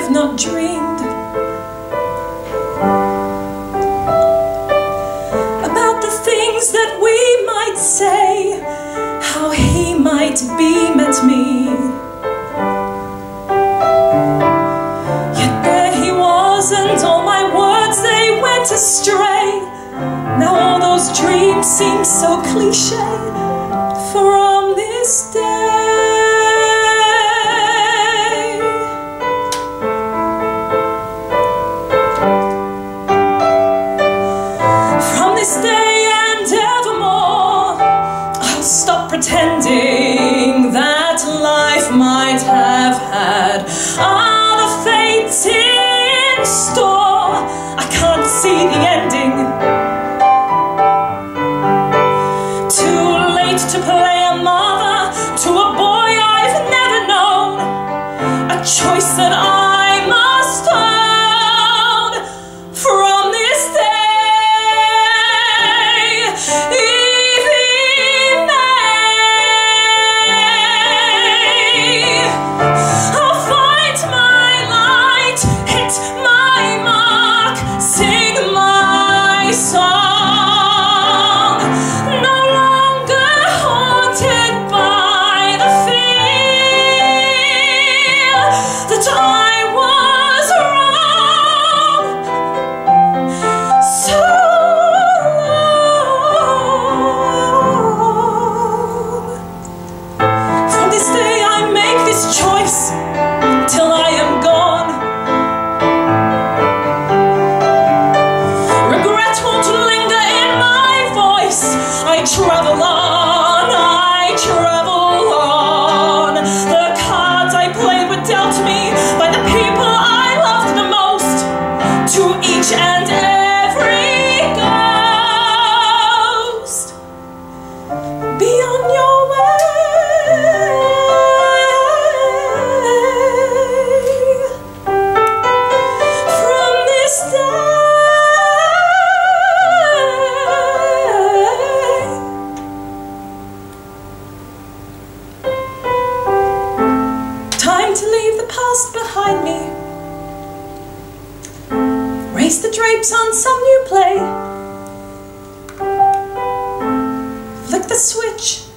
have not dreamed about the things that we might say, how he might beam at me. Yet there he was, and all my words, they went astray. Now all those dreams seem so cliché from this day. From this day and evermore, I'll stop pretending that life might have had other fates in store. I can't see the ending. To play a mother to a boy I've never known, a choice that I must own. From this day, Evie May, I'll find my light, hit my mark, sing my song. Till I am gone, regret won't linger in my voice. I travel on, I travel on. The cards I played were dealt me by the people I loved the most. To each and every ghost, be on your way. Time to leave the past behind me, raise the drapes on some new play, flick the switch